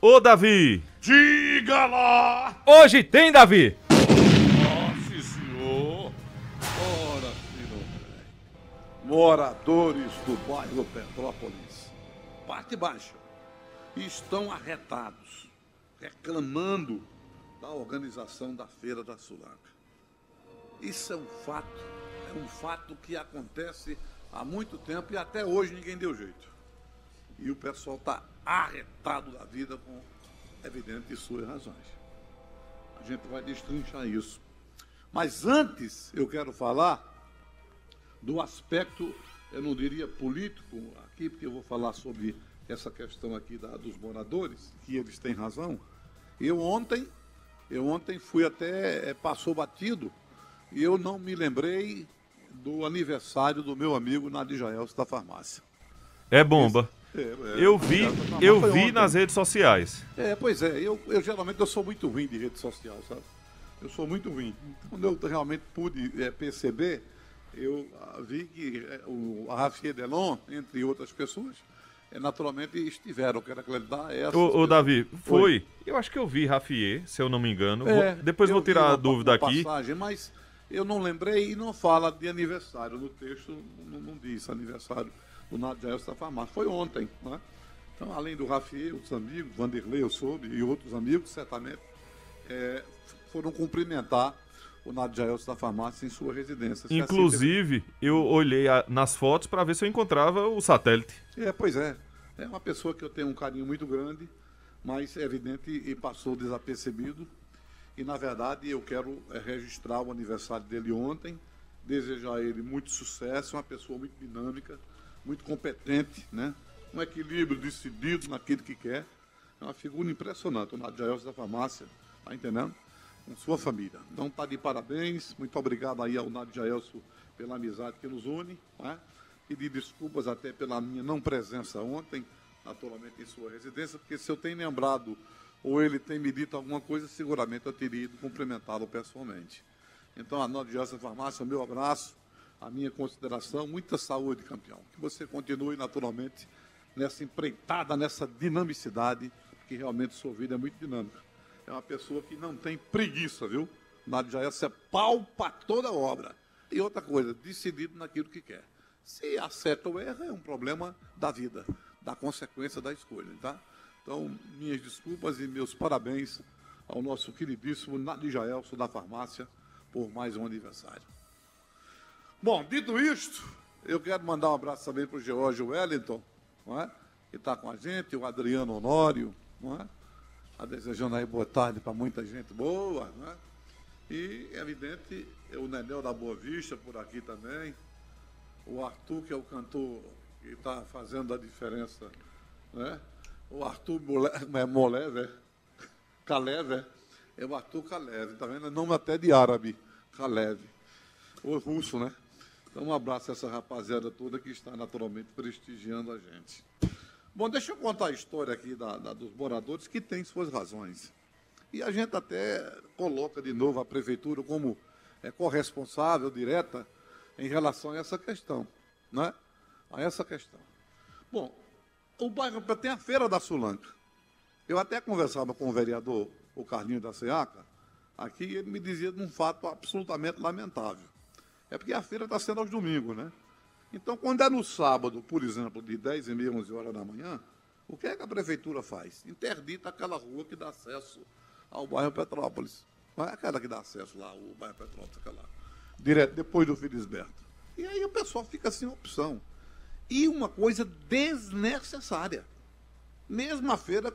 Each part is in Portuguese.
Ô, Davi! Diga lá! Hoje tem, Davi! Nossa, senhor! Ora, filho velho. Moradores do bairro Petrópolis, parte baixa, estão arretados, reclamando da organização da Feira da Sulanca. Isso é um fato que acontece há muito tempo e até hoje ninguém deu jeito. E o pessoal está arretado da vida com evidentes suas razões. A gente vai destrinchar isso. Mas antes eu quero falar do aspecto, eu não diria político aqui, porque eu vou falar sobre essa questão aqui dos moradores, que eles têm razão. Eu ontem fui até, passou batido, e eu não me lembrei do aniversário do meu amigo Nadir Jaelso da farmácia. É bomba. Eu vi nas redes sociais. Pois é, eu geralmente sou muito ruim de rede social, sabe? Eu sou muito ruim. Quando eu realmente pude perceber, eu vi que a Rafier Delon, entre outras pessoas, naturalmente estiveram. Quero acreditar essa. Ô, Davi, foi. Eu acho que eu vi Rafier, se eu não me engano. Depois vou tirar a dúvida aqui. Passagem, mas eu não lembrei e não fala de aniversário. No texto não diz aniversário do Nadir Jaelso da farmácia. Foi ontem, né? Então, além do Rafier, outros amigos, Vanderlei, eu soube, e outros amigos, certamente, foram cumprimentar o Nadir Jaelso da farmácia em sua residência. Inclusive, eu olhei nas fotos para ver se eu encontrava o satélite. Pois é. É uma pessoa que eu tenho um carinho muito grande, mas é evidente e passou desapercebido. E, na verdade, eu quero registrar o aniversário dele ontem, desejar a ele muito sucesso, uma pessoa muito dinâmica, muito competente, né? Um equilíbrio decidido naquilo que quer. É uma figura impressionante, o Nadir Jaelso da farmácia, tá entendendo? Com sua família. Então, tá de parabéns, muito obrigado aí ao Nadir Jaelso pela amizade que nos une, né? Pedir desculpas até pela minha não presença ontem, naturalmente em sua residência, porque se eu tenho lembrado ou ele tem me dito alguma coisa, seguramente eu teria ido cumprimentá-lo pessoalmente. Então, a Nadir Jaelso da farmácia, o meu abraço, a minha consideração, muita saúde, campeão. Que você continue, naturalmente, nessa empreitada, nessa dinamicidade, que realmente sua vida é muito dinâmica. É uma pessoa que não tem preguiça, viu? Nadir Jaelso é pau para toda obra. E outra coisa, decidido naquilo que quer. Se acerta ou erra, é um problema da vida, da consequência da escolha, tá? Então, minhas desculpas e meus parabéns ao nosso queridíssimo Nadir Jaelso da farmácia por mais um aniversário. Bom, dito isto, eu quero mandar um abraço também para o George Wellington, não é? Que está com a gente, o Adriano Honório, não é? Está desejando aí boa tarde para muita gente boa, não é? E, é evidente, o Nenel da Boa Vista por aqui também, o Arthur, que é o cantor que está fazendo a diferença, né? O Arthur Molev, Kalev, é o Arthur Kalev, tá vendo? É nome até de árabe, Kalev, ou russo, né? Então, um abraço a essa rapaziada toda que está naturalmente prestigiando a gente. Bom, deixa eu contar a história aqui dos moradores que tem suas razões. E a gente até coloca de novo a prefeitura como corresponsável direta em relação a essa questão, né? A essa questão. Bom, o bairro tem a Feira da Sulanca. Eu até conversava com o vereador, o Carlinho da Seaca, aqui, e ele me dizia de um fato absolutamente lamentável. É porque a feira está sendo aos domingos, né? Então, quando é no sábado, por exemplo, de 10h30, 11h da manhã, o que é que a prefeitura faz? Interdita aquela rua que dá acesso ao bairro Petrópolis. Não é aquela que dá acesso lá, o bairro Petrópolis, aquela direto depois do Felisberto. E aí o pessoal fica sem opção. E uma coisa desnecessária. Mesma feira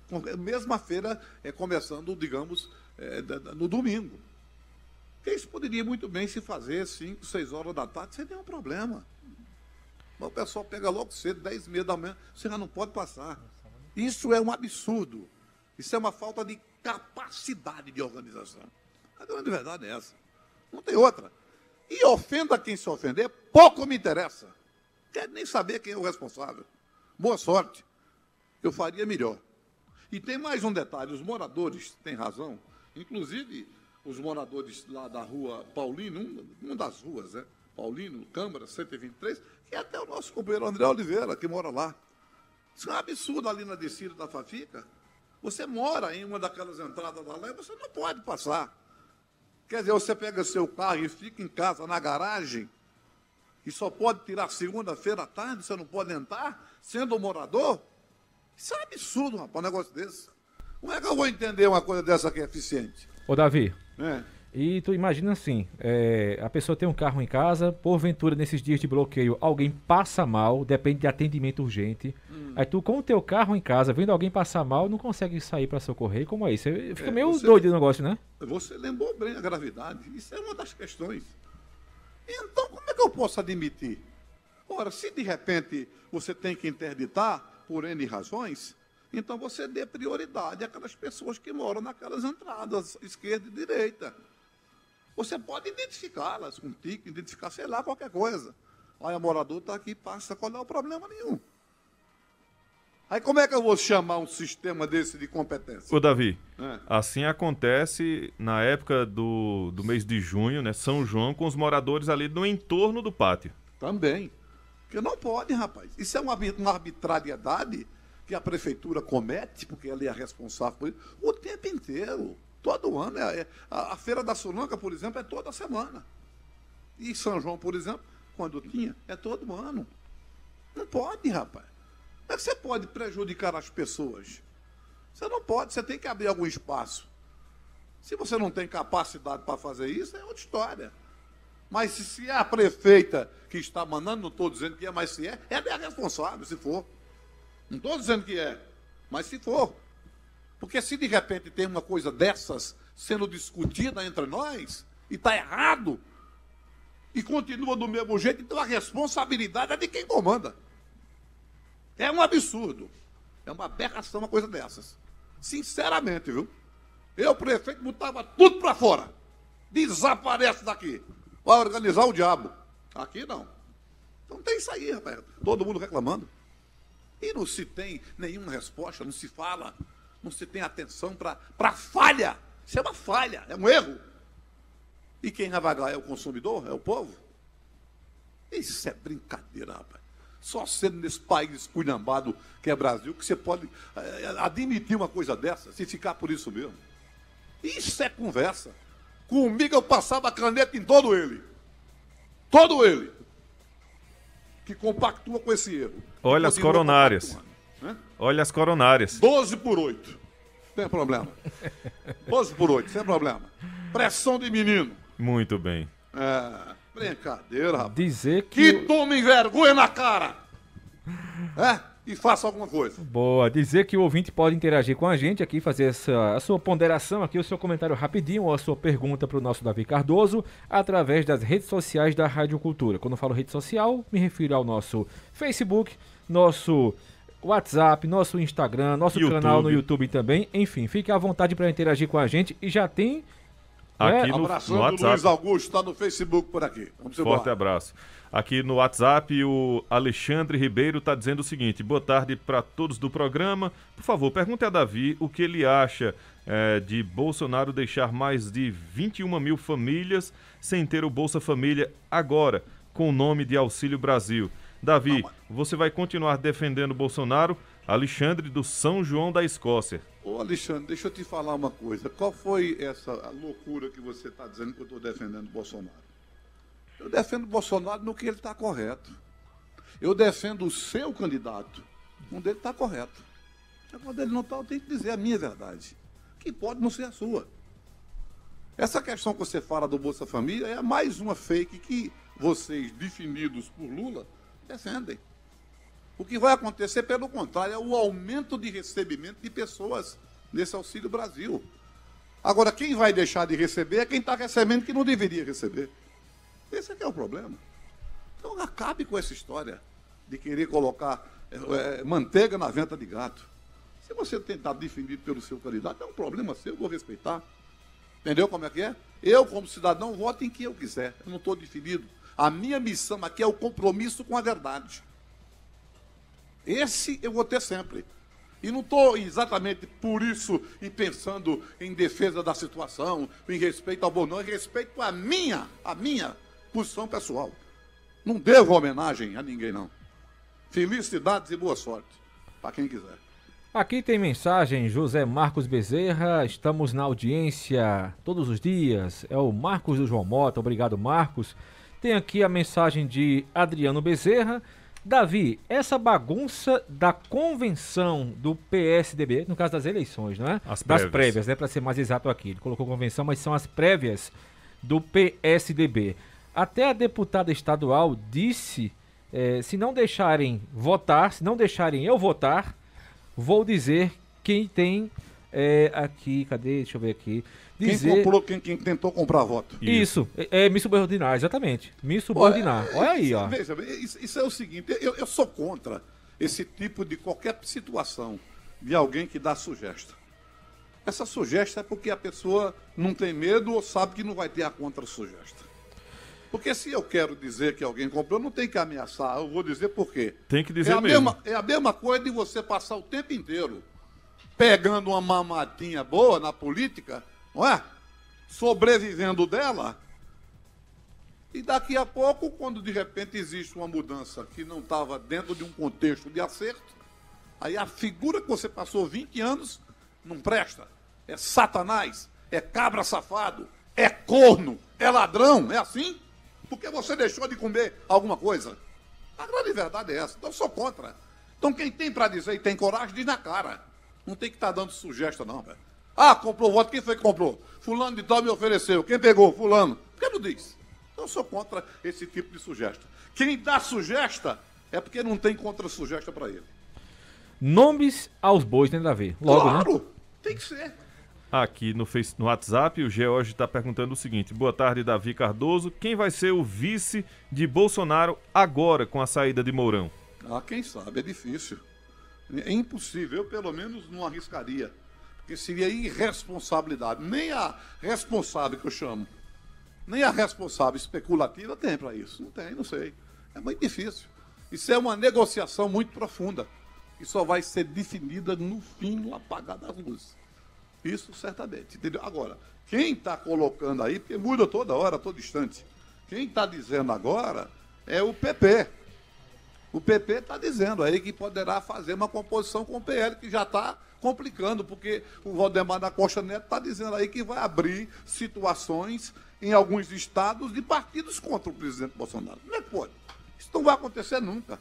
começando, digamos, no domingo. Porque isso poderia muito bem se fazer 5, 6 horas da tarde, sem nenhum problema. Mas o pessoal pega logo cedo, 10h30 da manhã, você já não pode passar. Isso é um absurdo. Isso é uma falta de capacidade de organização. A grande verdade é essa. Não tem outra. E ofenda quem se ofender, pouco me interessa. Quero nem saber quem é o responsável. Boa sorte. Eu faria melhor. E tem mais um detalhe, os moradores têm razão, inclusive os moradores lá da rua Paulino, uma das ruas, né? Paulino, Câmara, 123, que é até o nosso companheiro André Oliveira, que mora lá. Isso é um absurdo ali na descida da Fafica. Você mora em uma daquelas entradas da lei, você não pode passar. Quer dizer, você pega seu carro e fica em casa, na garagem, e só pode tirar segunda-feira à tarde, você não pode entrar, sendo morador? Isso é um absurdo, rapaz, um negócio desse. Como é que eu vou entender uma coisa dessa que é eficiente? Ô, Davi, e tu imagina assim, a pessoa tem um carro em casa, porventura nesses dias de bloqueio, alguém passa mal, depende de atendimento urgente, aí tu com o teu carro em casa, vendo alguém passar mal, não consegue sair para socorrer, como é isso? Fica meio doido o negócio, né? Você lembrou bem a gravidade, isso é uma das questões. Então, como é que eu posso admitir? Ora, se de repente você tem que interditar, por N razões, então você dê prioridade àquelas pessoas que moram naquelas entradas, esquerda e direita. Você pode identificá-las com tique, identificar, sei lá, qualquer coisa. Aí o morador está aqui, passa, qual é o problema nenhum? Aí como é que eu vou chamar um sistema desse de competência? Ô, Davi, assim acontece na época do mês de junho, né, São João, com os moradores ali no entorno do pátio. Também. Porque não pode, rapaz. Isso é uma arbitrariedade que a prefeitura comete, porque ela é responsável por isso, o tempo inteiro. Todo ano. A Feira da Solanca, por exemplo, é toda semana. E São João, por exemplo, quando tinha, é todo ano. Não pode, rapaz. Como é que você pode prejudicar as pessoas? Você não pode, você tem que abrir algum espaço. Se você não tem capacidade para fazer isso, é outra história. Mas se é a prefeita que está mandando, não estou dizendo que é, mas se é, ela é a responsável, se for. Não estou dizendo que é, mas se for. Porque se de repente tem uma coisa dessas sendo discutida entre nós, e está errado, e continua do mesmo jeito, então a responsabilidade é de quem comanda. É um absurdo. É uma aberração uma coisa dessas. Sinceramente, viu? Eu, prefeito, botava tudo para fora. Desaparece daqui. Vai organizar o diabo. Aqui não. Então tem isso aí, rapaz. Todo mundo reclamando. E não se tem nenhuma resposta, não se fala, não se tem atenção para falha. Isso é uma falha, é um erro. E quem vai pagar é o consumidor, é o povo. Isso é brincadeira, rapaz. Só sendo nesse país esculhambado que é Brasil que você pode admitir uma coisa dessa, se ficar por isso mesmo. Isso é conversa. Comigo eu passava a caneta em todo ele. Todo ele. Que compactua com esse erro. Olha as coronárias. Olha as coronárias. 12/8. Sem problema. 12/8, sem problema. Pressão de menino. Muito bem. Brincadeira, rapaz. Dizer que tomem vergonha na cara. E faça alguma coisa. Boa. Dizer que o ouvinte pode interagir com a gente aqui, fazer a sua ponderação aqui, o seu comentário rapidinho ou a sua pergunta para o nosso Davi Cardoso através das redes sociais da Rádio Cultura. Quando eu falo rede social, me refiro ao nosso Facebook, nosso WhatsApp, nosso Instagram, nosso canal no YouTube também. Enfim, fique à vontade para interagir com a gente e já tem... Aqui no Abraçando WhatsApp. o Luiz Augusto, está no Facebook por aqui. Vamos embora. Forte abraço. Aqui no WhatsApp, o Alexandre Ribeiro está dizendo o seguinte: boa tarde para todos do programa. Por favor, pergunte a Davi o que ele acha de Bolsonaro deixar mais de 21 mil famílias sem ter o Bolsa Família agora, com o nome de Auxílio Brasil. Davi, você vai continuar defendendo Bolsonaro? Alexandre do São João da Escócia. Ô Alexandre, deixa eu te falar uma coisa. Qual foi essa loucura que você está dizendo que eu estou defendendo Bolsonaro? Eu defendo Bolsonaro no que ele está correto. Eu defendo o seu candidato onde ele está correto. Quando ele não está, eu tenho que dizer a minha verdade, que pode não ser a sua. Essa questão que você fala do Bolsa Família é mais uma fake que vocês, definidos por Lula, defendem. O que vai acontecer, pelo contrário, é o aumento de recebimento de pessoas nesse Auxílio Brasil. Agora, quem vai deixar de receber é quem está recebendo que não deveria receber. Esse é que é o problema. Então, acabe com essa história de querer colocar manteiga na venta de gato. Se você tentar defendido pelo seu candidato, é um problema seu, eu vou respeitar. Entendeu como é que é? Eu, como cidadão, voto em quem eu quiser. Eu não estou definido. A minha missão aqui é o compromisso com a verdade. Esse eu vou ter sempre. E não estou exatamente por isso e pensando em defesa da situação, em respeito ao Bonão, em respeito à minha posição pessoal. Não devo homenagem a ninguém, não. Felicidades e boa sorte para quem quiser. Aqui tem mensagem, José Marcos Bezerra, estamos na audiência todos os dias. É o Marcos do João Mota, obrigado, Marcos. Tem aqui a mensagem de Adriano Bezerra. Davi, essa bagunça da convenção do PSDB, no caso das eleições, não é? Das prévias, né? Para ser mais exato aqui. Ele colocou convenção, mas são as prévias do PSDB. Até a deputada estadual disse, se não deixarem votar, se não deixarem eu votar, vou dizer quem tem aqui, cadê? Deixa eu ver aqui. Dizer... Quem tentou comprar voto. Isso, me subordinar, exatamente. Me subordinar. Olha aí, ó. Veja, isso é o seguinte, eu sou contra esse tipo de qualquer situação de alguém que dá sugestão. Essa sugestão é porque a pessoa não tem medo ou sabe que não vai ter a contra-sugestão. Porque se eu quero dizer que alguém comprou, não tem que ameaçar, eu vou dizer por quê. Tem que dizer mesmo. É a mesma coisa de você passar o tempo inteiro pegando uma mamadinha boa na política, não é? Sobrevivendo dela. E daqui a pouco, quando de repente existe uma mudança que não estava dentro de um contexto de acerto, aí a figura que você passou 20 anos não presta. É Satanás, é cabra safado, é corno, é ladrão, é assim? Porque você deixou de comer alguma coisa. A grande verdade é essa. Então eu sou contra. Então quem tem para dizer e tem coragem, diz na cara. Não tem que estar dando sugestão, não, velho. Ah, comprou voto. Quem foi que comprou? Fulano de tal me ofereceu. Quem pegou? Fulano. Por que não diz? Então eu sou contra esse tipo de sugestão. Quem dá sugestão é porque não tem contra-sugestão para ele. Nomes aos bois, né, Davi? Logo, claro, né? Tem que ser. Aqui no WhatsApp, o George está perguntando o seguinte: boa tarde, Davi Cardoso. Quem vai ser o vice de Bolsonaro agora com a saída de Mourão? Ah, quem sabe, é difícil. É impossível, eu pelo menos não arriscaria. Porque seria irresponsabilidade. Nem a responsável que eu chamo, nem a responsável especulativa tem para isso. Não tem, não sei. É muito difícil. Isso é uma negociação muito profunda. E só vai ser definida no fim, no apagar das luzes. Isso certamente, entendeu? Agora, quem está colocando aí, porque muda toda hora, todo instante, quem está dizendo agora é o PP. O PP está dizendo aí que poderá fazer uma composição com o PL, que já está complicando, porque o Valdemar da Costa Neto está dizendo aí que vai abrir situações em alguns estados de partidos contra o presidente Bolsonaro. Como é que pode? Isso não vai acontecer nunca.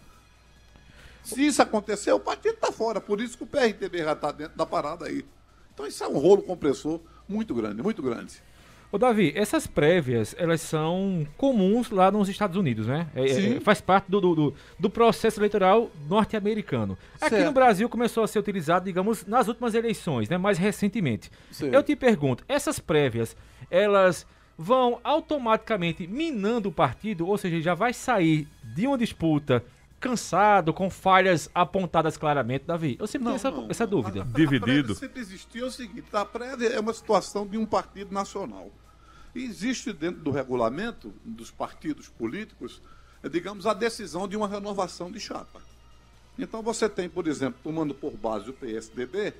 Se isso acontecer, o partido está fora, por isso que o PRTB já está dentro da parada aí. Então isso é um rolo compressor muito grande, muito grande. Ô Davi, essas prévias, elas são comuns lá nos Estados Unidos, né? Faz parte do processo eleitoral norte-americano. Aqui no Brasil começou a ser utilizado, digamos, nas últimas eleições, né? Mais recentemente. Sim. Eu te pergunto, essas prévias, elas vão automaticamente minando o partido, ou seja, já vai sair de uma disputa cansado, com falhas apontadas claramente, Davi? Eu sempre tenho essa dúvida. Dividido. Sempre existiu o seguinte: a prévia é uma situação de um partido nacional. E existe dentro do regulamento dos partidos políticos, digamos, a decisão de uma renovação de chapa. Então você tem, por exemplo, tomando por base o PSDB,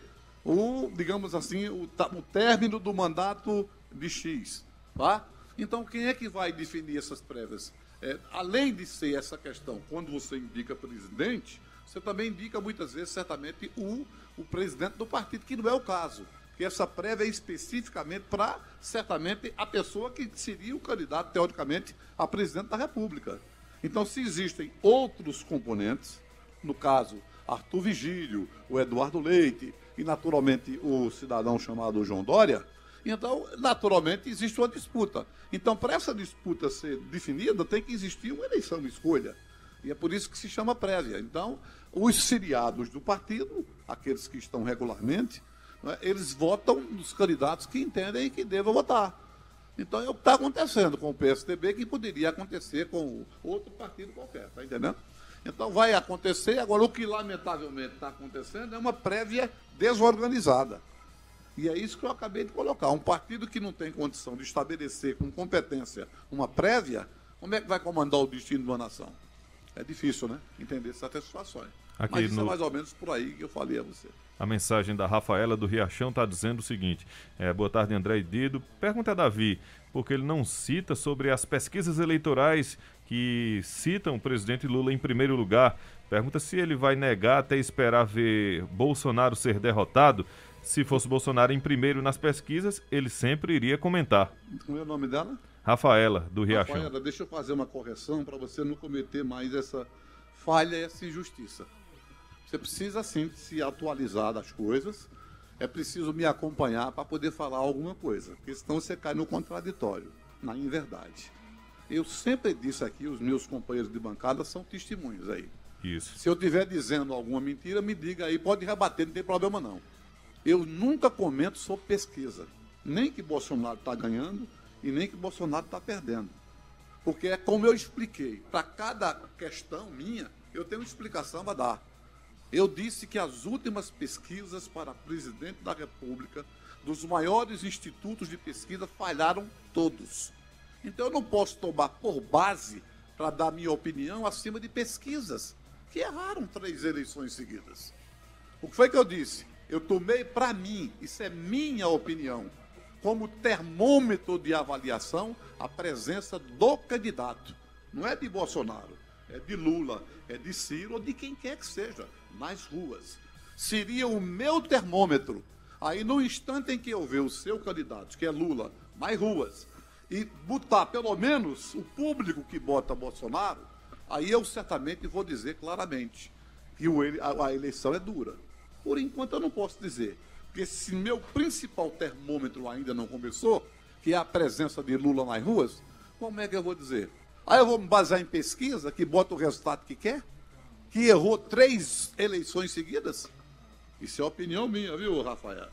digamos assim, o término do mandato de X. Tá? Então quem é que vai definir essas prévias? Além de ser essa questão, quando você indica presidente, você também indica muitas vezes, certamente, o presidente do partido, que não é o caso. Porque essa prévia é especificamente para, certamente, a pessoa que seria o candidato, teoricamente, a presidente da República. Então, se existem outros componentes, no caso, Arthur Vigílio, o Eduardo Leite e, naturalmente, o cidadão chamado João Dória, então, naturalmente, existe uma disputa. Então, para essa disputa ser definida, tem que existir uma eleição, uma escolha. E é por isso que se chama prévia. Então, os filiados do partido, aqueles que estão regularmente, né, eles votam nos candidatos que entendem que devem votar. Então, é o que está acontecendo com o PSDB, que poderia acontecer com outro partido qualquer, está entendendo? Então, vai acontecer. Agora, o que lamentavelmente está acontecendo é uma prévia desorganizada. E é isso que eu acabei de colocar. Um partido que não tem condição de estabelecer com competência uma prévia, como é que vai comandar o destino de uma nação? É difícil, né? Entender certas situações. Mas isso é mais ou menos por aí que eu falei a você. A mensagem da Rafaela do Riachão está dizendo o seguinte: boa tarde, André e Dido. Pergunta a Davi, porque ele não cita sobre as pesquisas eleitorais que citam o presidente Lula em primeiro lugar. Pergunta se ele vai negar até esperar ver Bolsonaro ser derrotado. Se fosse Bolsonaro em primeiro nas pesquisas, ele sempre iria comentar. Como é o nome dela? Rafaela, do Riachão. Rafaela, deixa eu fazer uma correção para você não cometer mais essa falha e essa injustiça. Você precisa, sim, se atualizar das coisas. É preciso me acompanhar para poder falar alguma coisa, porque senão você cai no contraditório, na inverdade. Eu sempre disse aqui, os meus companheiros de bancada são testemunhos aí. Isso. Se eu estiver dizendo alguma mentira, me diga aí, pode rebater, não tem problema não. Eu nunca comento sobre pesquisa, nem que Bolsonaro está ganhando e nem que Bolsonaro está perdendo. Porque é como eu expliquei, para cada questão minha, eu tenho uma explicação a dar. Eu disse que as últimas pesquisas para presidente da República, dos maiores institutos de pesquisa, falharam todos. Então eu não posso tomar por base para dar minha opinião acima de pesquisas, que erraram 3 eleições seguidas. O que foi que eu disse? Eu tomei para mim, isso é minha opinião, como termômetro de avaliação, a presença do candidato. Não é de Bolsonaro, é de Lula, é de Ciro ou de quem quer que seja, nas ruas. Seria o meu termômetro. Aí, no instante em que eu ver o seu candidato, que é Lula, mais ruas, e botar pelo menos o público que bota Bolsonaro, aí eu certamente vou dizer claramente que a eleição é dura. Por enquanto eu não posso dizer, porque se meu principal termômetro ainda não começou, que é a presença de Lula nas ruas, como é que eu vou dizer? Aí eu vou me basear em pesquisa, que bota o resultado que quer? Que errou 3 eleições seguidas? Isso é opinião minha, viu, Rafaela?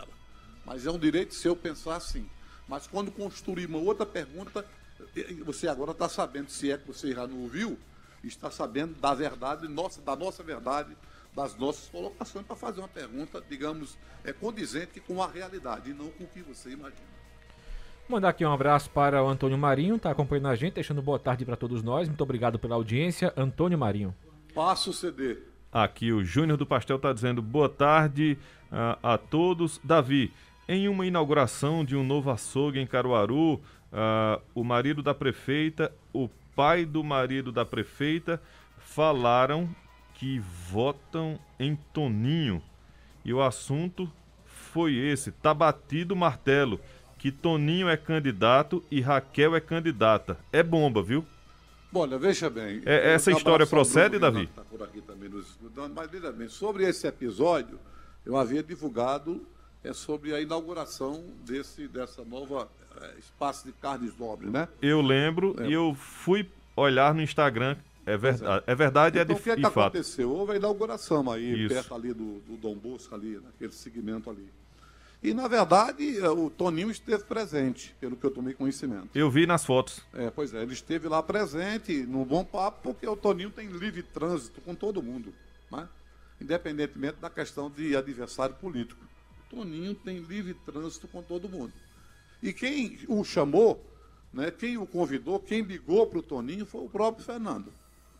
Mas é um direito seu pensar assim. Mas quando construir uma outra pergunta, você agora está sabendo, se é que você já não ouviu, está sabendo da verdade, da nossa verdade, das nossas colocações, para fazer uma pergunta, digamos, condizente com a realidade, e não com o que você imagina. Mandar aqui um abraço para o Antônio Marinho, está acompanhando a gente, deixando boa tarde para todos nós. Muito obrigado pela audiência, Antônio Marinho. Passa o CD. Aqui o Júnior do Pastel está dizendo boa tarde a todos. Davi, em uma inauguração de um novo açougue em Caruaru, o marido da prefeita, o pai do marido da prefeita falaram que votam em Toninho. E o assunto foi esse, tá batido o martelo, que Toninho é candidato e Raquel é candidata. É bomba, viu? Olha, veja bem. Essa história procede, Davi? Está por aqui também nos escutando, mas veja bem, sobre esse episódio, eu havia divulgado sobre a inauguração dessa nova espaço de carnes nobres, né? Eu lembro e eu fui olhar no Instagram. É verdade, então, de o que fato. Aconteceu? Houve a inauguração aí, Isso. perto ali do Dom Bosco, ali, naquele segmento ali. E, na verdade, o Toninho esteve presente, pelo que eu tomei conhecimento. Eu vi nas fotos. Pois é, ele esteve lá presente, num bom papo, porque o Toninho tem livre trânsito com todo mundo, né? Independentemente da questão de adversário político. O Toninho tem livre trânsito com todo mundo. E quem o chamou, né, quem o convidou, quem ligou para o Toninho foi o próprio Fernando.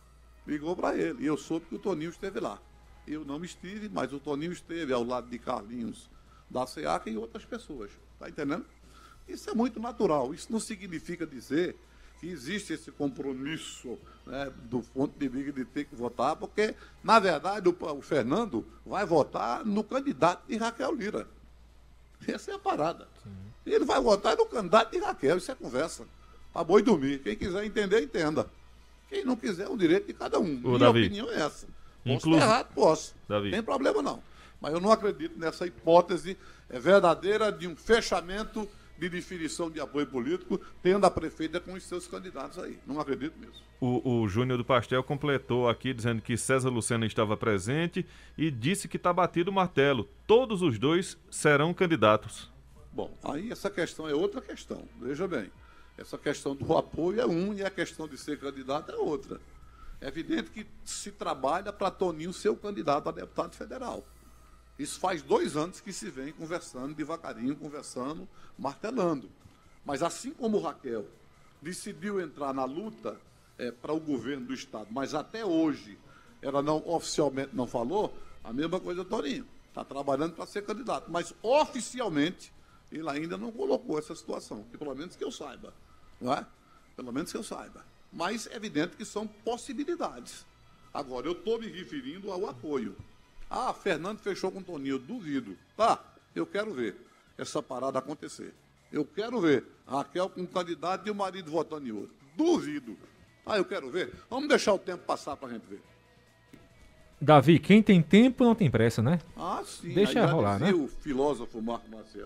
Ligou para ele, e eu soube que o Toninho esteve lá. Eu não estive, mas o Toninho esteve ao lado de Carlinhos da SEACA e outras pessoas. Está entendendo? Isso é muito natural. Isso não significa dizer que existe esse compromisso, né, do ponto de vista de ter que votar, porque, na verdade, o Fernando vai votar no candidato de Raquel Lira. Essa é a parada. Sim. Ele vai votar no candidato de Raquel, isso é conversa. Para boi dormir. Quem quiser entender, entenda. Quem não quiser, é o direito de cada um. Minha Davi, opinião é essa. Posso estar errado? Posso. Davi. Não tem problema não. Mas eu não acredito nessa hipótese verdadeira de um fechamento de definição de apoio político, tendo a prefeita com os seus candidatos aí. Não acredito mesmo. O Júnior do Pastel completou aqui dizendo que César Lucena estava presente e disse que está batido o martelo. Todos os dois serão candidatos. Bom, aí essa questão é outra questão. Veja bem, essa questão do apoio é um e a questão de ser candidato é outra. É evidente que se trabalha para Toninho ser o candidato a deputado federal. Isso faz 2 anos que se vem conversando, devagarinho, conversando, martelando. Mas assim como Raquel decidiu entrar na luta para o governo do Estado, mas até hoje ela não oficialmente não falou, a mesma coisa Toninho. Está trabalhando para ser candidato, mas oficialmente ele ainda não colocou essa situação, que pelo menos que eu saiba. Não é? Pelo menos que eu saiba. Mas é evidente que são possibilidades. Agora, eu estou me referindo ao apoio. Ah, Fernando fechou com o Toninho, duvido. Tá, eu quero ver essa parada acontecer. Eu quero ver Raquel com um candidato e o marido votando em outro. Duvido. Ah, eu quero ver. Vamos deixar o tempo passar para a gente ver. Davi, quem tem tempo não tem pressa, né? Ah, sim. Deixa rolar, né? O filósofo Marco Marcelo.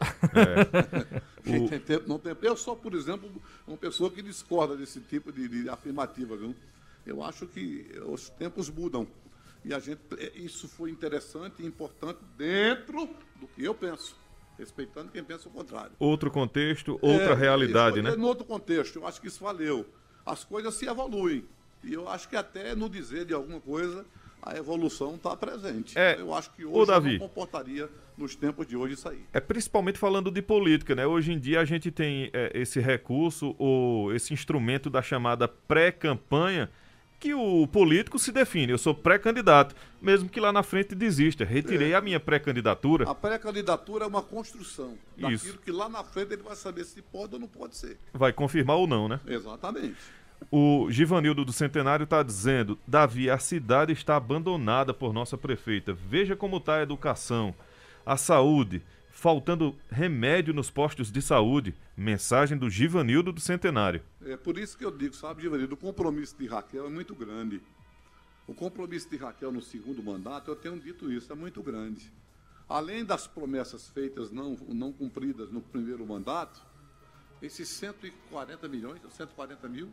Quem tem tempo não tem pressa. Eu sou, por exemplo, uma pessoa que discorda desse tipo de afirmativa, viu? Eu acho que os tempos mudam. E isso foi interessante e importante dentro do que eu penso, respeitando quem pensa o contrário. Outro contexto, outra realidade, né? No outro contexto, eu acho que isso valeu. As coisas se evoluem. E eu acho que até no dizer de alguma coisa, a evolução está presente. Eu acho que hoje eu não comportaria nos tempos de hoje isso aí. Principalmente falando de política, né? Hoje em dia a gente tem esse recurso, ou esse instrumento da chamada pré-campanha, que o político se define. Eu sou pré-candidato, mesmo que lá na frente desista. Retirei a minha pré-candidatura. A pré-candidatura é uma construção daquilo que lá na frente ele vai saber se pode ou não pode ser. Vai confirmar ou não, né? Exatamente. O Givanildo do Centenário está dizendo: Davi, a cidade está abandonada por nossa prefeita. Veja como está a educação, a saúde, faltando remédio nos postos de saúde. Mensagem do Givanildo do Centenário. É por isso que eu digo, sabe, Givanildo, o compromisso de Raquel é muito grande. O compromisso de Raquel no segundo mandato, eu tenho dito isso, é muito grande. Além das promessas feitas não cumpridas no primeiro mandato, esses 140 milhões, 140 mil,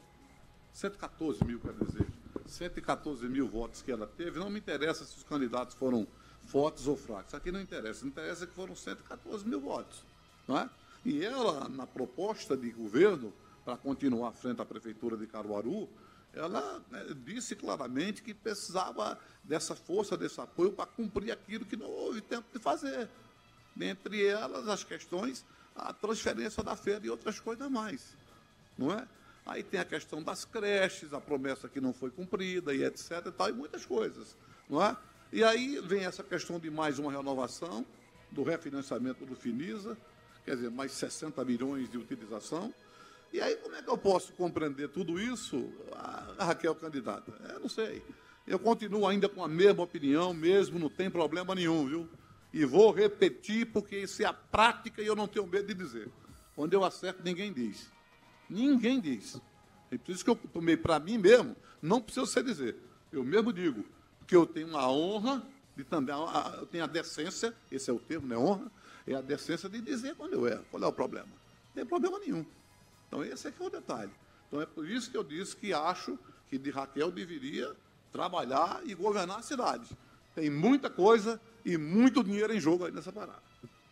114 mil, quer dizer, 114 mil votos que ela teve, não me interessa se os candidatos foram fortes ou fracos, aqui não interessa, interessa que foram 114 mil votos, não é? E ela, na proposta de governo, para continuar à frente da Prefeitura de Caruaru, ela disse claramente que precisava dessa força, desse apoio para cumprir aquilo que não houve tempo de fazer. Dentre elas, as questões, a transferência da feira e outras coisas mais, não é? Aí tem a questão das creches, a promessa que não foi cumprida e etc. e tal, e muitas coisas, não é? E aí vem essa questão de mais uma renovação do refinanciamento do Finisa, quer dizer, mais 60 milhões de utilização. E aí como é que eu posso compreender tudo isso, a Raquel candidata? Eu não sei. Eu continuo ainda com a mesma opinião, mesmo, não tem problema nenhum, viu? E vou repetir, porque isso é a prática e eu não tenho medo de dizer. Quando eu acerto, ninguém diz. Ninguém diz. É por isso que eu tomei para mim mesmo, não precisa você dizer. Eu mesmo digo, porque eu tenho a honra de também, eu tenho a decência, esse é o termo, não é honra, é a decência de dizer quando eu erro. Qual é o problema? Não tem problema nenhum. Então, esse aqui é o detalhe. Então, é por isso que eu disse que acho que de Raquel deveria trabalhar e governar a cidade. Tem muita coisa e muito dinheiro em jogo aí nessa parada.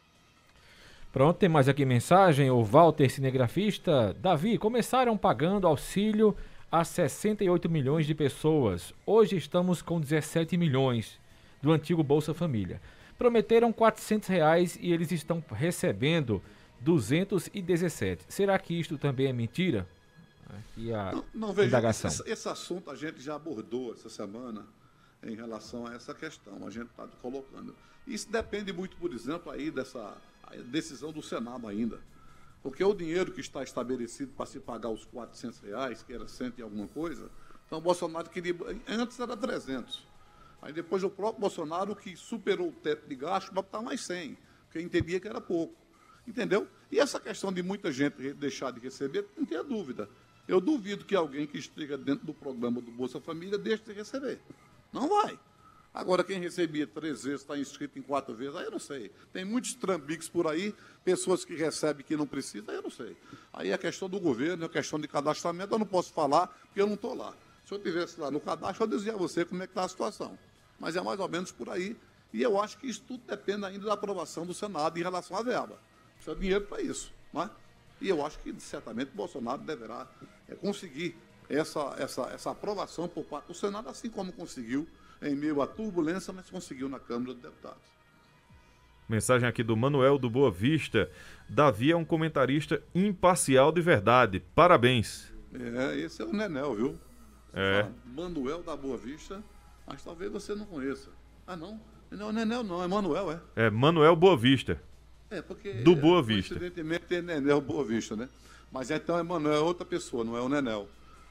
Pronto, tem mais aqui mensagem. O Walter, cinegrafista. Davi, começaram pagando auxílio a 68 milhões de pessoas. Hoje estamos com 17 milhões do antigo Bolsa Família. Prometeram R$400 e eles estão recebendo 217. Será que isto também é mentira? Aqui não veja, indagação. Esse assunto a gente já abordou essa semana em relação a essa questão. A gente está colocando. Isso depende muito, por exemplo, aí dessa decisão do Senado ainda. Porque o dinheiro que está estabelecido para se pagar os R$400, que era 100 e alguma coisa, então o Bolsonaro queria... Antes era 300. Aí depois o próprio Bolsonaro, que superou o teto de gasto, vai botar mais 100, porque entendia que era pouco. Entendeu? E essa questão de muita gente deixar de receber, não tenha dúvida. Eu duvido que alguém que esteja dentro do programa do Bolsa Família deixe de receber. Não vai. Agora, quem recebia 3 vezes está inscrito em 4 vezes, aí eu não sei. Tem muitos trambiques por aí, pessoas que recebem que não precisam, aí eu não sei. Aí é questão do governo, é questão de cadastramento, eu não posso falar, porque eu não estou lá. Se eu estivesse lá no cadastro, eu dizia a você como é que está a situação. Mas é mais ou menos por aí. E eu acho que isso tudo depende ainda da aprovação do Senado em relação à verba. Precisa de dinheiro para isso. Não é? E eu acho que, certamente, o Bolsonaro deverá conseguir essa aprovação por parte do Senado, assim como conseguiu em meio à turbulência, mas conseguiu na Câmara dos Deputados. Mensagem aqui do Manuel do Boa Vista. Davi é um comentarista imparcial de verdade. Parabéns. Esse é o Nenel, viu? Você fala, Manuel da Boa Vista, mas talvez você não conheça. Ah, não? Não é Nenel, não. É Manuel, é? É Manuel Boa Vista. Porque... Do Boa Vista. Coincidentemente é Nenel Boa Vista, né? Mas então é Manuel, é outra pessoa, não é o Nenel.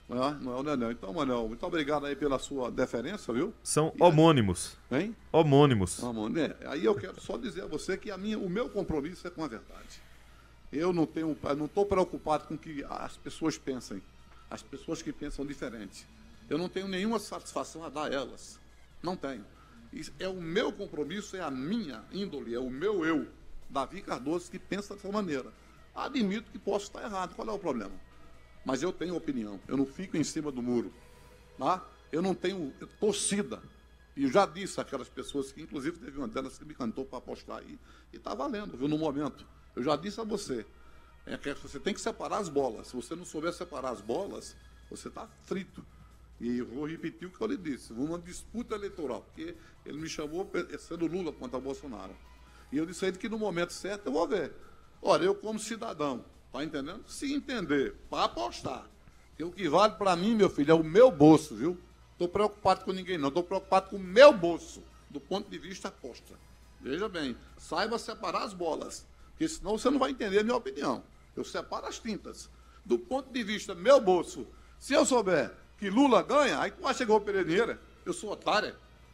Não é o Nenel. Então, Manel, muito obrigado aí pela sua deferência, viu? São homônimos. Hein? Homônimos. Aí eu quero só dizer a você que o meu compromisso é com a verdade. Eu não estou preocupado com o que as pessoas pensem. As pessoas que pensam diferente. Eu não tenho nenhuma satisfação a dar a elas. Não tenho. Isso é o meu compromisso, é a minha índole, é o meu eu, Davi Cardoso, que pensa dessa maneira. Admito que posso estar errado. Qual é o problema? Mas eu tenho opinião, eu não fico em cima do muro. Tá? Eu não tenho torcida. E eu já disse àquelas pessoas que, inclusive, teve uma delas que me cantou para apostar aí. E está valendo, viu, no momento. Eu já disse a você, que você tem que separar as bolas. Se você não souber separar as bolas, você está frito. E eu vou repetir o que eu lhe disse. Uma disputa eleitoral, porque ele me chamou sendo Lula contra Bolsonaro. E eu disse a ele que no momento certo eu vou ver. Olha, eu como cidadão, tá entendendo? Se entender, para apostar. Porque o que vale para mim, meu filho, é o meu bolso, viu? Estou preocupado com ninguém, não. Estou preocupado com o meu bolso, do ponto de vista aposta. Veja bem, saiba separar as bolas, porque senão você não vai entender a minha opinião. Eu separo as tintas. Do ponto de vista meu bolso, se eu souber que Lula ganha, aí tu vai chegar o Pereira, eu sou otário.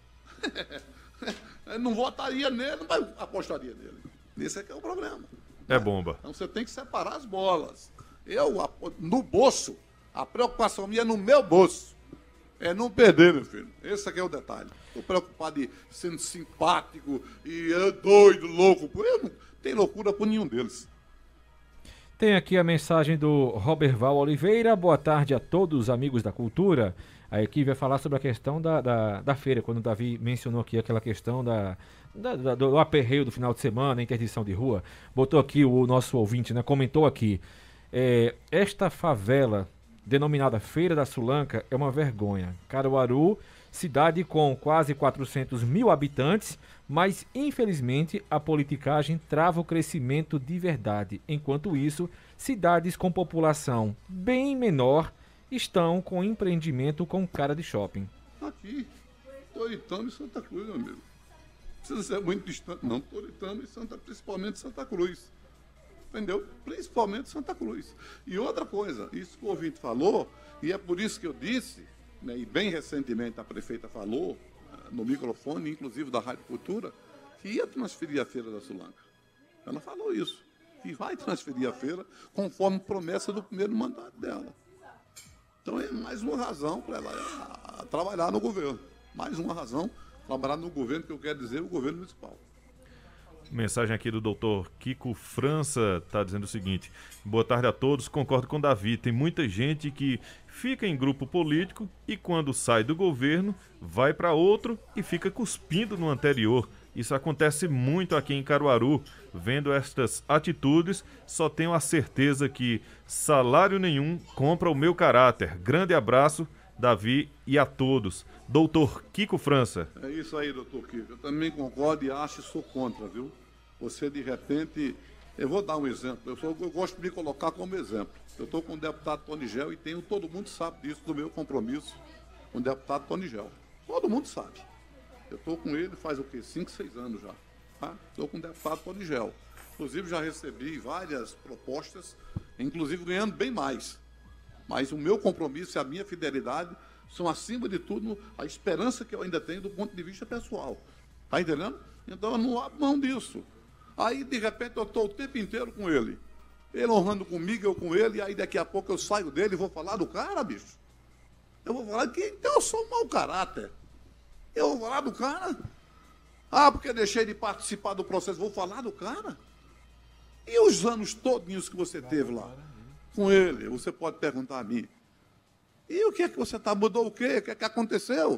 Eu não votaria nele, mas apostaria nele. Esse é que é o problema. É bomba. Então você tem que separar as bolas. No bolso, a preocupação minha é no meu bolso. É não perder, meu filho. Esse aqui é o detalhe. Estou preocupado de sendo simpático e doido, louco. Eu não tenho loucura por nenhum deles. Tem aqui a mensagem do Roberval Oliveira. Boa tarde a todos os amigos da cultura. A equipe vai falar sobre a questão da feira, quando o Davi mencionou aqui aquela questão do aperreio do final de semana, interdição de rua. Botou aqui o nosso ouvinte, né? Comentou aqui. Esta favela, denominada Feira da Sulanca, é uma vergonha. Caruaru, cidade com quase 400 mil habitantes, mas infelizmente a politicagem trava o crescimento de verdade. Enquanto isso, cidades com população bem menor estão com empreendimento com cara de shopping. Aqui, Toritama e Santa Cruz, meu amigo. Não precisa ser muito distante, não. Toritama e principalmente Santa Cruz. Entendeu? Principalmente Santa Cruz. E outra coisa, isso que o ouvinte falou, e é por isso que eu disse, né, e bem recentemente a prefeita falou, no microfone, inclusive da Rádio Cultura, que ia transferir a Feira da Sulanca. Ela falou isso, que vai transferir a feira conforme promessa do primeiro mandato dela. Então é mais uma razão para ela trabalhar no governo. Mais uma razão para trabalhar no governo, que eu quero dizer, o governo municipal. Mensagem aqui do doutor Kiko França, está dizendo o seguinte: boa tarde a todos, concordo com o Davi, tem muita gente que fica em grupo político e quando sai do governo vai para outro e fica cuspindo no anterior. Isso acontece muito aqui em Caruaru. Vendo estas atitudes, só tenho a certeza que salário nenhum compra o meu caráter. Grande abraço, Davi, e a todos. Doutor Kiko França. É isso aí, doutor Kiko. Eu também concordo e acho e sou contra, viu? Você, de repente... Eu vou dar um exemplo. Eu gosto de me colocar como exemplo. Eu estou com o deputado Tony Gel e todo mundo sabe disso, do meu compromisso com o deputado Tony Gel. Todo mundo sabe. Eu estou com ele faz o quê? 5, 6 anos já. Estou com o deputado Tony Gel. Inclusive, já recebi várias propostas, inclusive ganhando bem mais. Mas o meu compromisso e a minha fidelidade são, acima de tudo, a esperança que eu ainda tenho do ponto de vista pessoal. Está entendendo? Então, eu não abro mão disso. Aí, de repente, eu estou o tempo inteiro com ele. Ele honrando comigo, eu com ele, e aí daqui a pouco eu saio dele e vou falar do cara, bicho. Eu vou falar que então eu sou um mau caráter. Eu vou falar do cara? Porque deixei de participar do processo, vou falar do cara? E os anos todinhos que você teve lá com ele, você pode perguntar a mim. E o que é que você mudou o quê? O que é que aconteceu?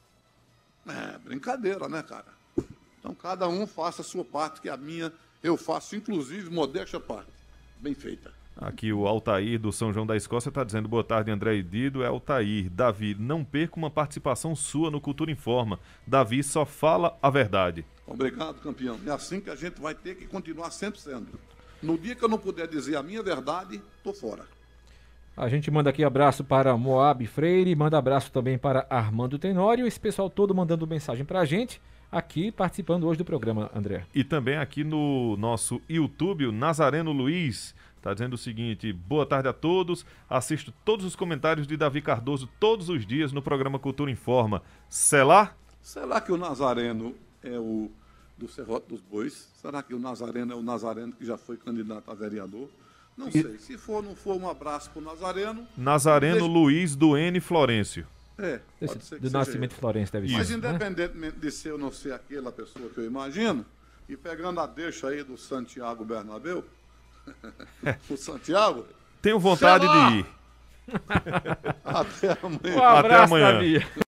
Brincadeira, né, cara? Então, cada um faça a sua parte, que a minha eu faço, inclusive, modéstia à parte. Bem feita. Aqui o Altair do São João da Escócia está dizendo: boa tarde, André e Dido. É Altair. Davi, não perca uma participação sua no Cultura Informa. Davi só fala a verdade. Obrigado, campeão. É assim que a gente vai ter que continuar sempre sendo. No dia que eu não puder dizer a minha verdade, estou fora. A gente manda aqui abraço para Moab Freire, manda abraço também para Armando Tenório, esse pessoal todo mandando mensagem para a gente, aqui participando hoje do programa, André. E também aqui no nosso YouTube, o Nazareno Luiz Tá dizendo o seguinte: boa tarde a todos. Assisto todos os comentários de Davi Cardoso todos os dias no programa Cultura Informa. Será? Será que o Nazareno é o do Serrote dos Bois? Será que o Nazareno é o Nazareno que já foi candidato a vereador? Não sei. Se for, não for, um abraço pro Nazareno. Nazareno Luiz do N. Florencio. Pode ser que Do seja Nascimento ele. Florencio deve ser. Mas né? independentemente de ser ou não ser aquela pessoa que eu imagino, e pegando a deixa aí do Santiago Bernabéu, o Santiago, Tenho vontade Será? de ir. até amanhã. Um abraço, amanhã. Davi.